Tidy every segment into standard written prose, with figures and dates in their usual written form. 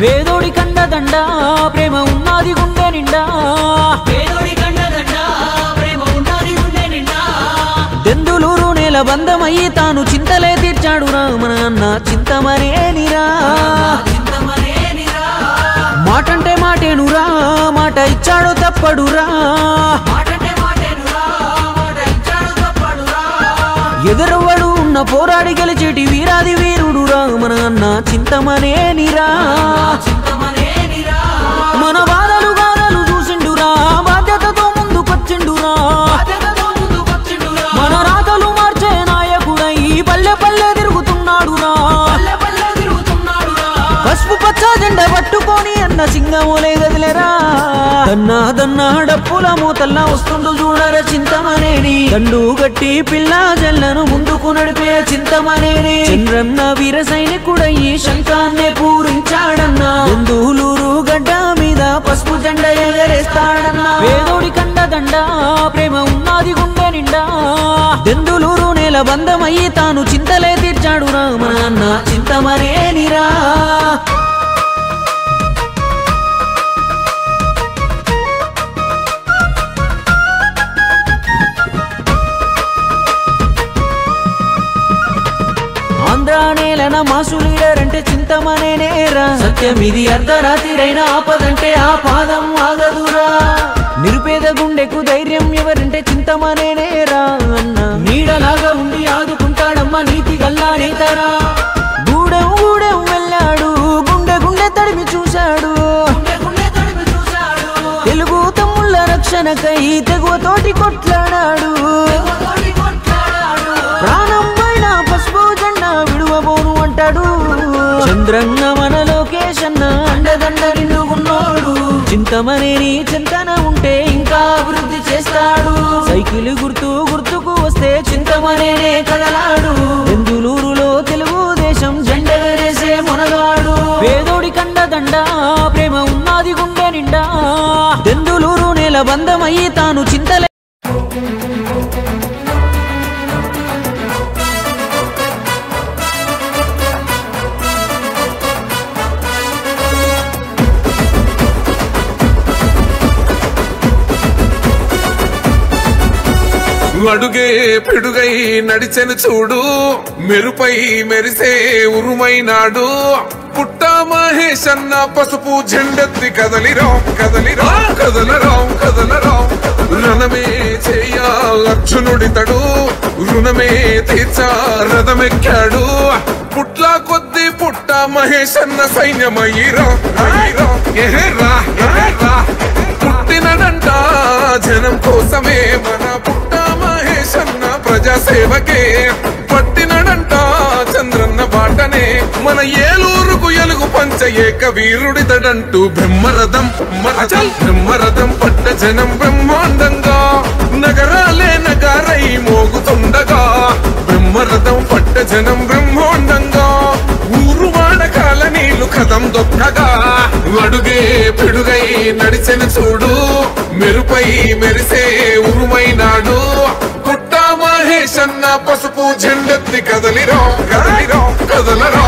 పేదోడి కండదండ ప్రేమ ఉన్నది గుండె నిండా దెందులూరు నేల బంధమయ్యి తాను చింతలే తీర్చాడు మన అన్న చింతమనేనిరా మాటంటే మాటేనురా మాట ఇచ్చాడు తప్పడురా ఎదురవ్వడు ఉన్న పోరాడి గెలిచేటి వీరాది వీరుడురా మన అన్న చింతమనేనిరా మన బాధలు గాథలు చూసిండురా బాధ్యతతో ముందుకొచ్చిండురా మన రాతలు మార్చే నాయకుడై పల్లె పల్లె తిరుగుతున్నాడురా పసుపు పచ్చ జెండా పట్టుకొని అన్న సింగమోలే గదిలేరా దన్నా దన్నా డప్పుల మూతల్లా వస్తుండు చూడర చింతమనేని దండు గట్టి పిల్ల జల్లను ముందుకు నడిపే చింతమనేని చంద్రన్న వీర సైనికుడయ్యి శంఖాన్నే పూరించాడన్నా దెందులూరు గడ్డ మీద పసుపు జెండా ఎగరేస్తాడన్నా పేదోడి కండదండ ప్రేమ ఉన్నది గుండె నిండా దెందులూరు నేల బంధమయ్యి తాను చింతలే తీర్చాడు మన అన్న చింతమనేనిరా ఆంధ్ర నేలన మాసు లీడర్ అంటే చింతమనేనేరా సత్యం ఇది అర్ధరాత్రిరైన ఆపదంటే ఆ పాదం ఆగదురా నిరుపేద గుండెకు ధైర్యం ఎవరంటే చింతమనేనేరా అన్న నీడలాగా ఉండి ఆదుకుంటాడమ్మ నీతి గల్లా నేతరా గూడెం గూడెం వెళ్ళాడు గుండె గుండె తడిమి చూశాడు తెలుగు తమ్ముళ్ళ రక్షణకై తెగువతోటి కొట్లాడాడు ప్రాణం పైన పసుపు జెండా విడువబోను అంటాడు చంద్రంగ మన లోకేషన్న అండదండ నిండుకున్నాడు చింతమనేని చింతన ఉంటే ఇంకా అభివృద్ధి చేస్తాడు సైకిల్ గుర్తుకు వస్తే చింతమనేనే కదలాడు దెందులూరులో తెలుగుదేశం జెండా వేసే మొనగాడు పేదోడి కండదండ ప్రేమ ఉన్నది గుండె నిండా దెందులూరు నేల బంధమయ్యి తాను చింతలే అడుగే పిడుగై నడిచెను చూడు మెరుపై మెరిసే ఉరుమైనాడు పుట్ట మహేష్ అన్న పసుపు జెండెత్తి కదలిరా కదలిరా కదలరా కదలరా రణమే చేయ అర్జునుడితడు రుణమే తీర్చా రథమెక్కాడు పుట్ల కొద్ది పుట్ట మహేష్ అన్న సైన్యమయ్యిరా పుట్టినడంట జనం కోసమే మన పుట్ట మహేష్ అన్న ప్రజాసేవకే పట్టినడంట చంద్రన్న బాటనే మన ఏలూరుకు ఎలుగు పంచ ఏక వీరుడితడంటూ బ్రహ్మరథం బ్రహ్మరథం పట్ట జనం బ్రహ్మాండంగా నగరాలే నగారై మోగుతుండగా బ్రహ్మరథం పట్ట జనం బ్రహ్మాండంగా ఊరు వాడకాల నీళ్లు కథం దొక్కగా అడుగే పిడుగై నడిచెను చూడు మెరుపై మెరిసే ఉరుమైనాడు పుట్ట మహేష్ అన్న పసుపు జెండెత్తి కదలిరా కదలిరా కదలరా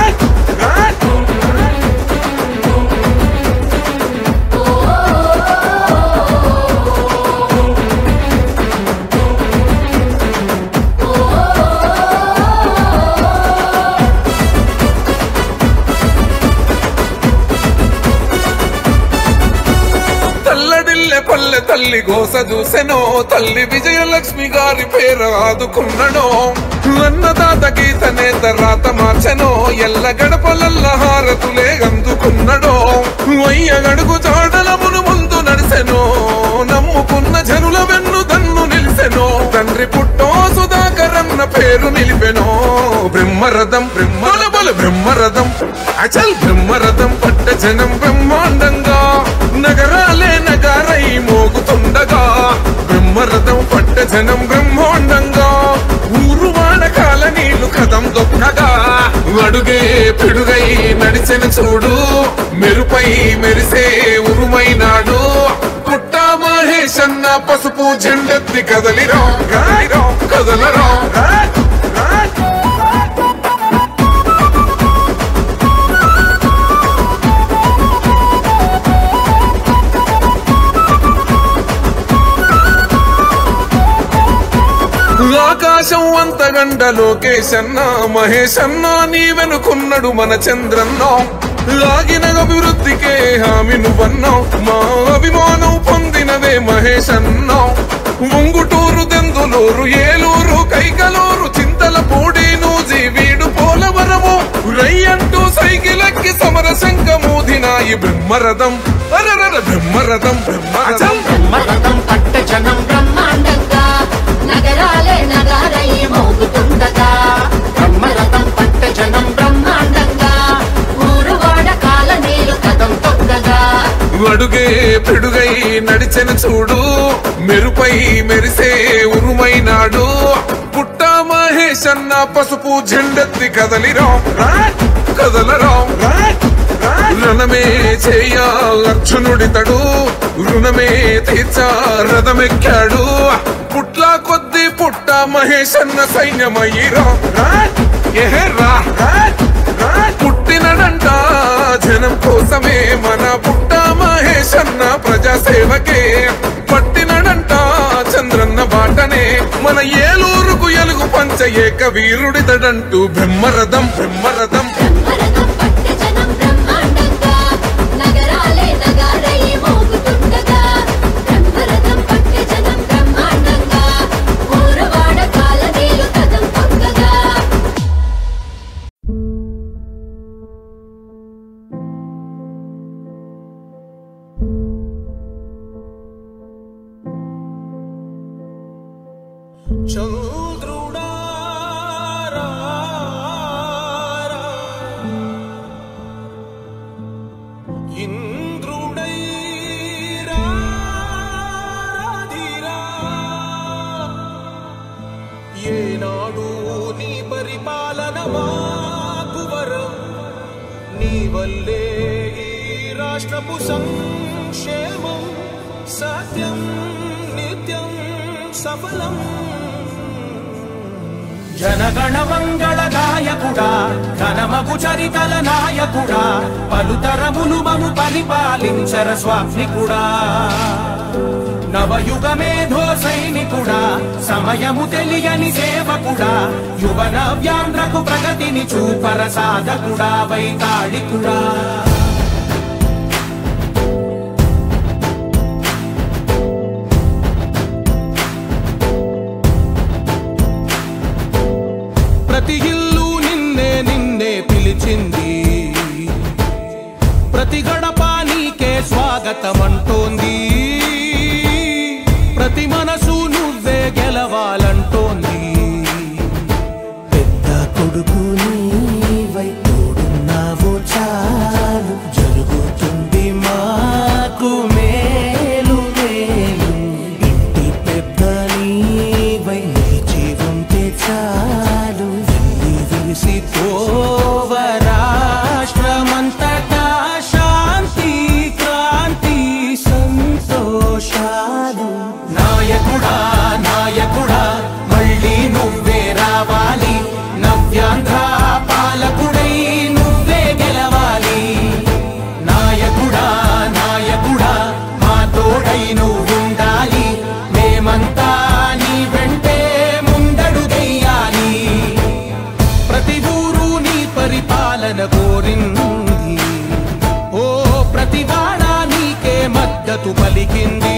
పల్లె తల్లి గోస చూసెనో తల్లి విజయలక్ష్మి గారి పేరు ఆదుకున్ననో అన్నదాత గీత నేత రాత మార్చెనో ఎల్ల గడపలల్ల హారతులే అందుకున్నడో వయ్య గడుగు చాడలమును ముందు నడిసెనో నమ్ముకున్న జనుల వెన్ను దన్ను నిలిసెనో తండ్రి పుట్టో సుధాకరన్న పేరు నిలిపెనో బ్రహ్మరథం బ్రహ్మరథం అచల్ బ్రహ్మరథం పట్ట జనం బ్రహ్మాండంగా నగరాలే నగారై మోగుతుండగా బ్రహ్మరథం పట్ట జనం బ్రహ్మాండంగా ఊరు వాడకాల నీళ్లు కథం దొక్కగా అడుగే పిడుగై నడిచెను చూడు మెరుపై మెరిసే ఉరుమైనాడు పుట్ట మహేష్ అన్న పసుపు జెండెత్తి కదలిరా కదలరా ఆకాశం అంతగండ లోకేష్ అన్న మహేష్ అన్న నీ వెనుకున్నాడు మన చంద్రన్న లాగిన అభివృద్ధికే హామీ నువ్వన్నావు మా అభిమానం పొందినవే మహేష్ అన్నావు ముంగుటూరు దెందులూరు ఏలూరు కైకలూరు చింతలపూడి నూజివీడు పోలవరము రయ్యంటూ సైకిలెక్కి సమర శంఖమూదినాయి బ్రహ్మరథం అరరర బ్రహ్మరథం బ్రహ్మరథం పట్ట జనం బ్రహ్మాండంగా నగరాలే నగారయ్యి మోగుతుండగా బ్రహ్మరథం పట్ట జనం బ్రహ్మాండంగా ఊరువాడ కాల నీరు కదం తొక్కగా అడుగే పిడుగై నడిచెను చూడు మెరుపై మెరిసే ఉరుమైనాడు పుట్ట మహేష్ అన్న పసుపు జెండెత్తి కదలిరాం కదలరాం రణమే చేయ అర్జునుడితడు రుణమే తీర్చా రథమెక్కాడు పుట్ల కొద్ది పుట్ట మహేష్ అన్న సైన్యమయ్యిరా పుట్టినడంట జనం కోసమే మన పుట్ట మహేష్ అన్న ప్రజాసేవకే పట్టినడంట చంద్రన్న బాటనే మన ఏలూరుకు ఎలుగు పంచ ఏక వీరుడితడంటూ బ్రహ్మరథం బ్రహ్మరథం చంద్రుడా ఇంద్రుడై రాధిరా ఏనాడు నీ పరిపాలన మాకు వరం నీ వల్లే ఈ రాష్ట్రపు సంక్షేమం సత్యం నిత్యం సఫలం జనగణ మంగళ గాయకుడా ఘనమగు చరితల నాయకుడా పలుతరములు మము పరిపాలించర స్వామికుడా నవయుగ మేధో సైనికుడా సమయము తెలియని సేవకుడా యువన వ్యాంధ్రకు ప్రగతిని చూపర సాధకుడా వైతాళికుడా ప్రతి ఇల్లు నిన్నే నిన్నే పిలిచింది ప్రతి గడప నీకే స్వాగతమంటోంది ప్రతి మనసు నువ్వే గెలవాలంటోంది పెద్ద కొడుకు నీవై తోడున్నావు చాలు జరుగుతుంది మాకు మేలు మేలు ఇంటి పెద్ద నీవై నిలిచి ఉంటే చాలు విసి పోవ రాష్ట్రమంతటా శాంతి క్రాంతి సంతోషాలు నాయకుడా నాయకుడా మళ్ళీ నువ్వే రావాలి నవ్యాంధ్ర పాలకుడై నువ్వే గెలవాలి నాయకుడా నాయకుడా మా తోడై నువ్వుండాలి మేమంతా నీ వెంటే ముందడుగెయ్యాలి ప్రతి ఊరు నీ పరిపాలన కోరింది ఓ ప్రతి వాడ నీకే మద్దతు పలికింది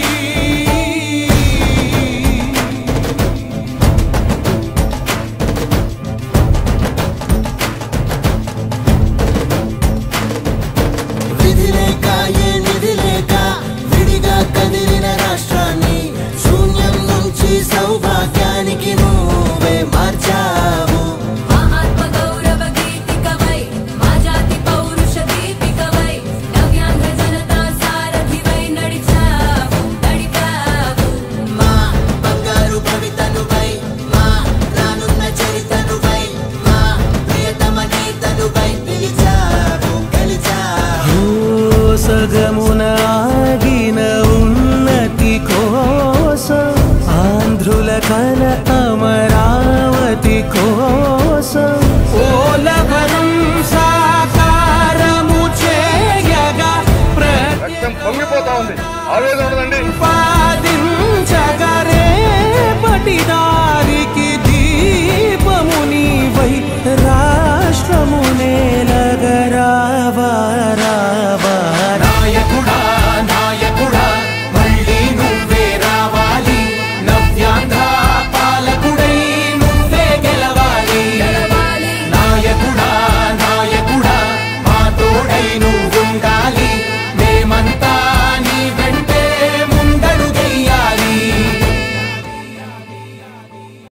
విధి లేక ఏ నిధి లేక విడిగా కదిలిన రాష్ట్రాన్ని శూన్యం నుంచి సౌభాగ్యానికి నువ్వే మార్చావు ఆత్మ గౌరవ గీతికవై మా జాతి పౌరుష దీపికవై నవ్యాంధ్ర జనతా సారథివై నడిచావు నడిపావు మా బంగారు భవితనువై మా రానున్న చరితనువై మా ప్రియతమ గీతనువై పిలిచావు గెలిచావు సగమున ఆగిన ఉన్నతి కోసం ఆంధ్రుల కల అమరావతి కోసం పోలవరం సాకారము చేయగా రక్తం పొంగిపోతా ఉంది ఆవేదన